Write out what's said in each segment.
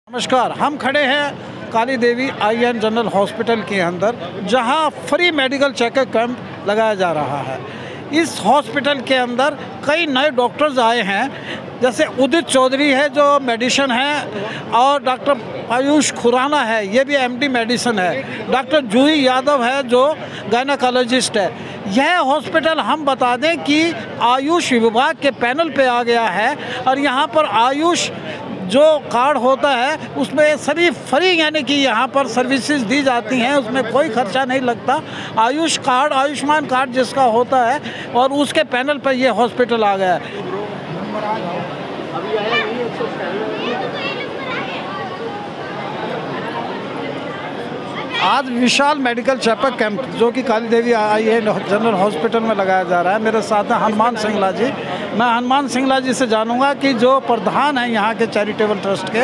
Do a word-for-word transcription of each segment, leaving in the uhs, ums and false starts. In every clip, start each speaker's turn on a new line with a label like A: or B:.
A: नमस्कार, हम खड़े हैं Kali Devi eye and general hospital के अंदर, जहां फ्री मेडिकल चेकअप कैंप लगाया जा रहा है। इस हॉस्पिटल के अंदर कई नए डॉक्टर्स आए हैं, जैसे उदित चौधरी है जो मेडिसिन है, और डॉक्टर आयुष खुराना है, ये भी एमडी मेडिसिन है। डॉक्टर जूही यादव है जो गायनेकोलॉजिस्ट है। यह हॉस्पिटल हम बता दें कि आयुष विभाग के पैनल पे आ गया है, और यहाँ पर आयुष जो कार्ड होता है उसमें सभी फ्री, यानी कि यहाँ पर सर्विसेज दी जाती हैं, उसमें कोई खर्चा नहीं लगता। आयुष कार्ड, आयुष्मान कार्ड जिसका होता है, और उसके पैनल पर ये हॉस्पिटल आ गया है। आज विशाल मेडिकल चेकअप कैंप जो कि काली देवी आई है जनरल हॉस्पिटल में लगाया जा रहा है। मेरे साथ हैं हनुमान सिंगला जी। मैं हनुमान सिंगला जी से जानूंगा कि जो प्रधान हैं यहाँ के चैरिटेबल ट्रस्ट के,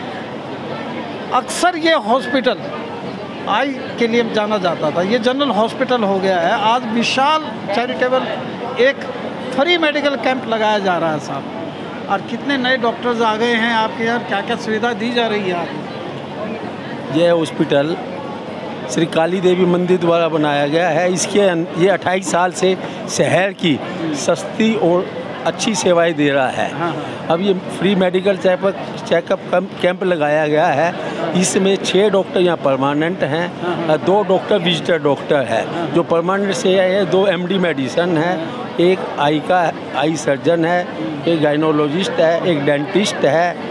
A: अक्सर ये हॉस्पिटल आई के लिए जाना जाता था, ये जनरल हॉस्पिटल हो गया है। आज विशाल चैरिटेबल एक फ्री मेडिकल कैंप लगाया जा रहा है साहब, और कितने नए डॉक्टर्स आ गए हैं आपके यहाँ, क्या क्या सुविधा दी जा रही है आपको?
B: यह हॉस्पिटल श्री काली देवी मंदिर द्वारा बनाया गया है। इसके ये अट्ठाईस साल से शहर की सस्ती और अच्छी सेवाएं दे रहा है।
A: हाँ हाँ।
B: अब ये free medical checkup checkup camp लगाया गया है। इसमें छः डॉक्टर यहाँ परमानेंट हैं,
A: हाँ।
B: दो डॉक्टर विजिटर डॉक्टर है। हाँ। जो परमानेंट से है, दो एमडी मेडिसिन है, एक आई का आई सर्जन है, एक गायनोलॉजिस्ट है, एक डेंटिस्ट है,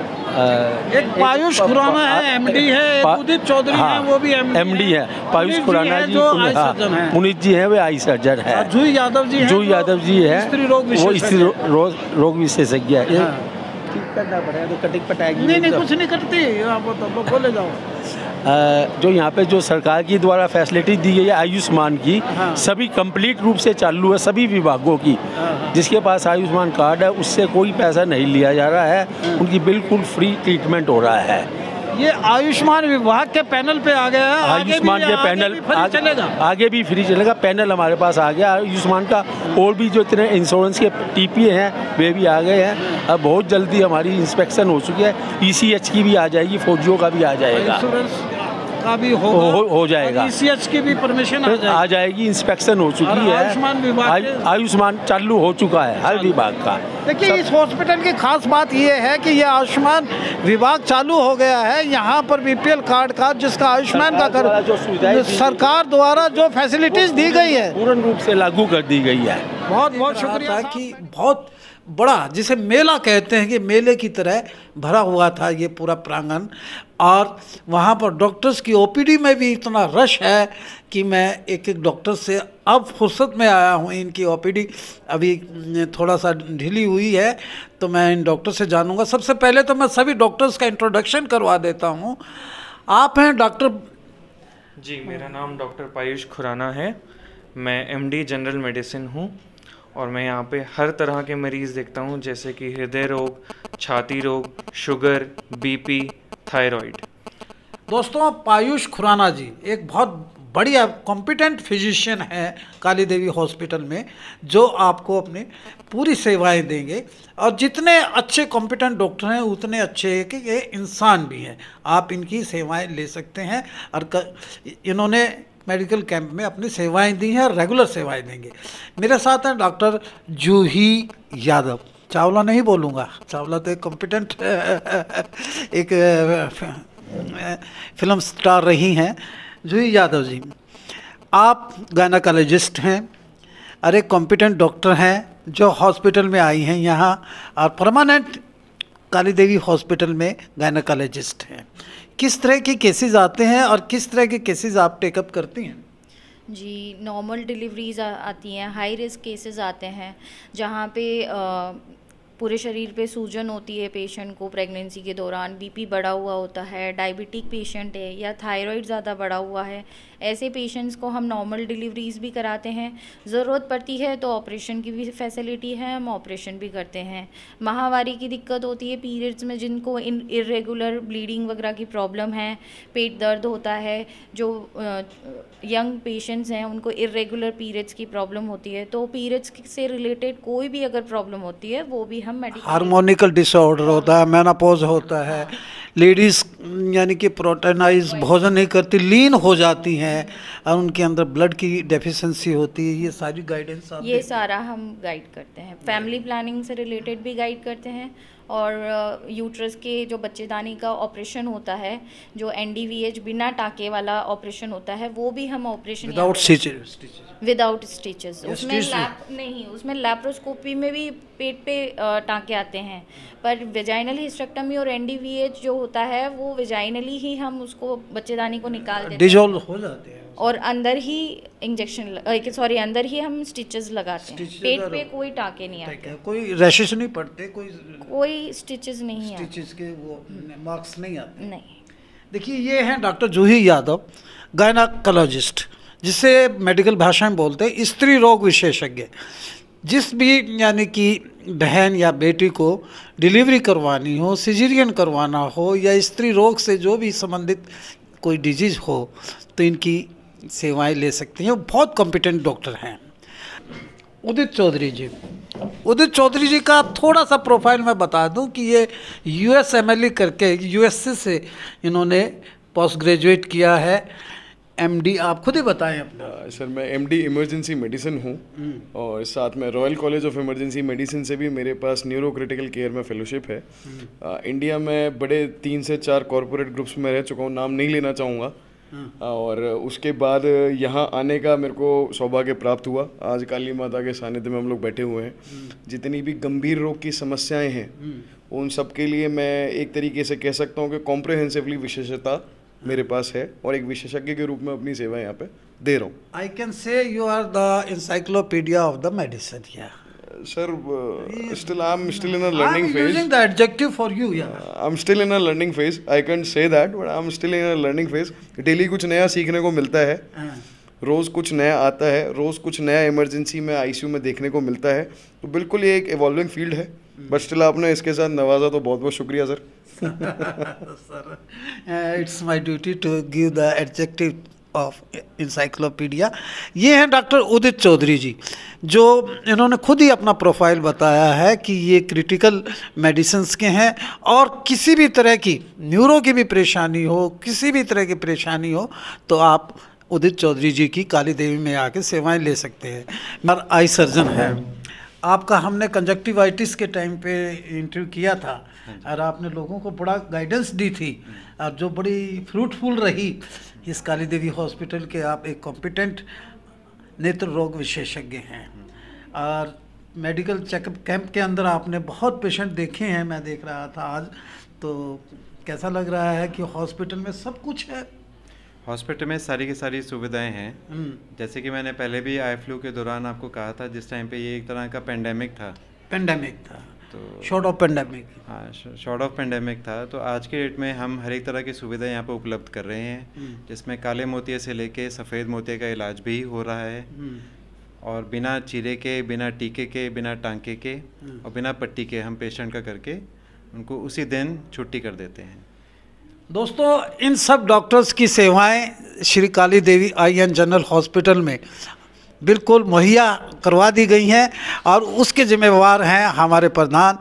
A: एक पायुष खुराना है एमडी है, एक उदित चौधरी
B: हाँ,
A: है वो भी
B: एमडी है। पायुष खुराना जी पुनीत जी है, वे आई सर्जन है।
A: जूही यादव जी है,
B: जूही यादव जी है,
A: स्त्री रोग
B: वो स्त्री रोग रोग विशेषज्ञ है।
A: हाँ।
B: ठीक करना पड़ेगा तो कटिंग पटाएगी
A: नहीं नहीं कुछ नहीं करती आप तो बोले जाओ।
B: जो यहाँ पे जो सरकार की द्वारा फैसिलिटी दी गई है आयुष्मान की,
A: हाँ।
B: सभी कंप्लीट रूप से चालू है सभी विभागों की।
A: हाँ।
B: जिसके पास आयुष्मान कार्ड है उससे कोई पैसा नहीं लिया जा रहा है। हाँ। उनकी बिल्कुल फ्री ट्रीटमेंट हो रहा है।
A: ये आयुष्मान विभाग के पैनल पे आ गया है।
B: आयुष्मान के पैनल
A: आगे चलेगा,
B: आगे भी फ्री चलेगा। पैनल हमारे पास आ गया आयुष्मान का, और भी जो इतने इंश्योरेंस के टीपी हैं वे भी आ गए हैं। अब बहुत जल्दी हमारी इंस्पेक्शन हो चुकी है, ईसीएच की भी आ जाएगी, फौजियों का भी आ जाएगा,
A: का भी होगा,
B: हो, हो जाएगा,
A: ईसीएच की भी परमिशन आ जाएगी,
B: आ जाएगी। इंस्पेक्शन हो चुकी है,
A: आयुष्मान विभाग
B: आयुष्मान चालू हो चुका है हर विभाग का।
A: देखिए इस हॉस्पिटल की खास बात ये है कि ये आयुष्मान विभाग चालू हो गया है। यहाँ पर बीपीएल कार्ड का, जिसका आयुष्मान का कर,
B: जो सुविधाएं
A: सरकार द्वारा जो फैसिलिटीज दी गई है
B: पूर्ण रूप से लागू कर दी गई है।
A: बहुत बहुत शुक्रिया। कि बहुत बड़ा, जिसे मेला कहते हैं, कि मेले की तरह भरा हुआ था ये पूरा प्रांगण, और वहाँ पर डॉक्टर्स की ओपीडी में भी इतना रश है कि मैं एक एक डॉक्टर से अब फुर्सत में आया हूँ। इनकी ओपीडी अभी थोड़ा सा ढीली हुई है, तो मैं इन डॉक्टर से जानूंगा। सबसे पहले तो मैं सभी डॉक्टर्स का इंट्रोडक्शन करवा देता हूँ। आप हैं डॉक्टर?
C: जी, मेरा नाम डॉक्टर पायुष खुराना है। मैं एमडी जनरल मेडिसिन हूँ, और मैं यहाँ पे हर तरह के मरीज़ देखता हूँ, जैसे कि हृदय रोग, छाती रोग, शुगर, बीपी, थायराइड।
A: दोस्तों, पायुष खुराना जी एक बहुत बढ़िया कॉम्पिटेंट फिजिशियन है काली देवी हॉस्पिटल में, जो आपको अपनी पूरी सेवाएं देंगे। और जितने अच्छे कॉम्पिटेंट डॉक्टर हैं उतने अच्छे कि ये इंसान भी हैं। आप इनकी सेवाएं ले सकते हैं, और इन्होंने मेडिकल कैंप में अपनी सेवाएं दी हैं और रेगुलर सेवाएं देंगे। मेरे साथ हैं डॉक्टर जूही यादव। चावला नहीं बोलूँगा, चावला तो एक कॉम्पिटेंट एक फिल्म स्टार रही हैं। जूही यादव जी, आप गायनेकोलॉजिस्ट हैं और एक कॉम्पिटेंट डॉक्टर हैं जो हॉस्पिटल में आई हैं यहाँ, और परमानेंट काली देवी हॉस्पिटल में गायनेकोलॉजिस्ट हैं। किस तरह के केसेस आते हैं और किस तरह के केसेस आप टेकअप करती हैं?
D: जी, नॉर्मल डिलीवरीज आती हैं, हाई रिस्क केसेस आते हैं जहाँ पे आ, पूरे शरीर पे सूजन होती है पेशेंट को प्रेगनेंसी के दौरान, बीपी बढ़ा हुआ होता है, डायबिटिक पेशेंट है, या थायराइड ज़्यादा बढ़ा हुआ है। ऐसे पेशेंट्स को हम नॉर्मल डिलीवरीज भी कराते हैं। ज़रूरत पड़ती है तो ऑपरेशन की भी फैसिलिटी है, हम ऑपरेशन भी करते हैं। माहवारी की दिक्कत होती है पीरियड्स में, जिनको इन इरेगुलर ब्लीडिंग वगैरह की प्रॉब्लम है, पेट दर्द होता है, जो यंग पेशेंट्स हैं उनको इरेगुलर पीरियड्स की प्रॉब्लम होती है, तो पीरियड्स से रिलेटेड कोई भी अगर प्रॉब्लम होती है वो भी हम मेडिकल
A: हार्मोनिकल डिसऑर्डर होता है, मेनोपॉज होता है, लेडीज़ यानी कि प्रोटीनाइज भोजन नहीं करती, लीन हो जाती हैं और उनके अंदर ब्लड की डेफिशिएंसी होती है, ये सारी गाइडेंस आप
D: ये सारा हम गाइड करते हैं। फैमिली प्लानिंग से रिलेटेड भी गाइड करते हैं और यूट्रस के जो बच्चेदानी का ऑपरेशन होता है, जो एनडीवीएच बिना टाके वाला ऑपरेशन होता है, वो भी हम operation
A: without stitches
D: without stitches उसमें
A: stitches
D: लैप नहीं, उसमें लैप्रोस्कोपी में भी पेट पे अ, टाँके आते हैं, पर वेजाइनल हिस्टेक्टमी और एनडीवीएच जो होता है वो वेजाइनली ही हम उसको बच्चेदानी को निकाल देते हैं
A: डिजोल्व हो जाते हैं
D: और अंदर ही इंजेक्शन सॉरी अंदर ही हम स्टिचेस लगाते हैं।
A: Stitches
D: पेट
A: और-
D: पे कोई टाँके नहीं
A: ठीक
D: आते,
A: है, कोई रैशेस नहीं पड़ते, कोई
D: कोई स्टिचेस नहीं आते,
A: स्टिचेस के वो मार्क्स नहीं आते।
D: नहीं।
A: देखिए ये हैं डॉक्टर जूही यादव, गायनाकोलॉजिस्ट, जिसे मेडिकल भाषा में बोलते हैं स्त्री रोग विशेषज्ञ। जिस भी यानी कि बहन या बेटी को डिलीवरी करवानी हो, सिजेरियन करवाना हो या स्त्री रोग से जो भी संबंधित कोई डिजीज़ हो तो इनकी सेवाएं ले सकती हैं। वो बहुत कॉम्पिटेंट डॉक्टर हैं। उदित चौधरी जी, उदित चौधरी जी का थोड़ा सा प्रोफाइल मैं बता दूं कि ये यूएस एमएलई करके यूएससी से इन्होंने पोस्ट ग्रेजुएट किया है। एमडी आप खुद ही बताएं अपना।
E: सर मैं एमडी इमरजेंसी मेडिसिन हूँ और साथ में Royal College of Emergency Medicine से भी मेरे पास न्यूरो क्रिटिकल केयर में फेलोशिप है। आ, इंडिया में बड़े तीन से चार कॉरपोरेट ग्रुप्स में रह चुका हूँ, नाम नहीं लेना चाहूँगा। और उसके बाद यहाँ आने का मेरे को सौभाग्य प्राप्त हुआ। आज काली माता के सानिध्य में हम लोग बैठे हुए हैं। जितनी भी गंभीर रोग की समस्याएं हैं उन सब के लिए मैं एक तरीके से कह सकता हूँ कि कॉम्प्रिहेंसिवली विशेषता मेरे पास है और एक विशेषज्ञ के रूप में अपनी सेवाएं यहाँ पे दे रहा हूँ।
A: I can say you are the encyclopedia of the medicine. या
E: Sir, uh, still I'm still in a learning
A: I'm
E: phase.
A: using the adjective for you, yeah.
E: Uh, I'm still in a learning phase. I can't say that, but I'm still in a learning phase. Daily कुछ नया सीखने को मिलता है, रोज़ कुछ नया आता है, रोज़ कुछ नया इमरजेंसी में आईसीयू में देखने को मिलता है। तो बिल्कुल ये एक इवॉल्विंग फील्ड है। बट स्टिल आपने इसके साथ नवाजा तो बहुत बहुत शुक्रिया sir.
A: It's my duty to give the adjective of encyclopedia. ये हैं डॉक्टर उदित चौधरी जी, जो इन्होंने खुद ही अपना प्रोफाइल बताया है कि ये क्रिटिकल मेडिसिन्स के हैं और किसी भी तरह की न्यूरो की भी परेशानी हो, किसी भी तरह की परेशानी हो तो आप उदित चौधरी जी की काली देवी में आके सेवाएं ले सकते हैं। मर आई सर्जन है आपका, हमने कंजक्टिवाइटिस के टाइम पे इंटरव्यू किया था और आपने लोगों को बड़ा गाइडेंस दी थी और जो बड़ी फ्रूटफुल रही। इस काली देवी हॉस्पिटल के आप एक कॉम्पिटेंट नेत्र रोग विशेषज्ञ हैं और मेडिकल चेकअप कैंप के अंदर आपने बहुत पेशेंट देखे हैं, मैं देख रहा था आज। तो कैसा लग रहा है कि हॉस्पिटल में सब कुछ है?
F: हॉस्पिटल में सारी की सारी सुविधाएं हैं। जैसे कि मैंने पहले भी आई फ्लू के दौरान आपको कहा था, जिस टाइम पे ये एक तरह का पेंडेमिक था
A: पेंडेमिक था
F: तो
A: शॉर्ट ऑफ पेंडेमिक
F: हाँ शॉर्ट ऑफ पेंडेमिक था। तो आज के डेट में हम हर एक तरह की सुविधाएं यहाँ पे उपलब्ध कर रहे हैं, जिसमें काले मोतिये से लेके सफ़ेद मोतिये का इलाज भी हो रहा है और बिना चीरे के, बिना टीके के, बिना टांके के और बिना पट्टी के हम पेशेंट का करके उनको उसी दिन छुट्टी कर देते हैं।
A: दोस्तों, इन सब डॉक्टर्स की सेवाएं Shri Kali Devi eye and general hospital में बिल्कुल मुहैया करवा दी गई हैं और उसके जिम्मेवार हैं हमारे प्रधान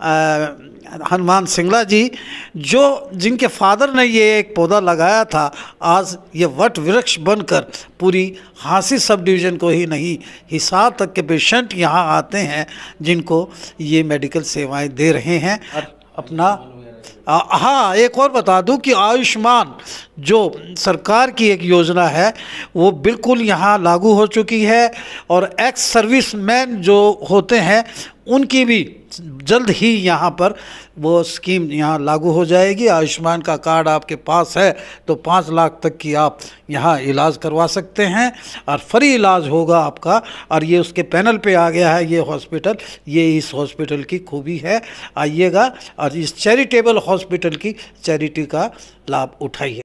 A: हनुमान सिंगला जी, जो जिनके फादर ने ये एक पौधा लगाया था। आज ये वट वृक्ष बनकर पूरी हांसी सब डिवीज़न को ही नहीं, हिसार तक के पेशेंट यहाँ आते हैं जिनको ये मेडिकल सेवाएं दे रहे हैं। अपना आ, हाँ, एक और बता दूं कि आयुष्मान जो सरकार की एक योजना है वो बिल्कुल यहाँ लागू हो चुकी है और एक्स सर्विसमैन जो होते हैं उनकी भी जल्द ही यहाँ पर वो स्कीम यहाँ लागू हो जाएगी। आयुष्मान का कार्ड आपके पास है तो पाँच लाख तक की आप यहाँ इलाज करवा सकते हैं और फ्री इलाज होगा आपका। और ये उसके पैनल पे आ गया है ये हॉस्पिटल। ये इस हॉस्पिटल की खूबी है। आइएगा और इस चैरिटेबल हॉस्पिटल की चैरिटी का लाभ उठाइए।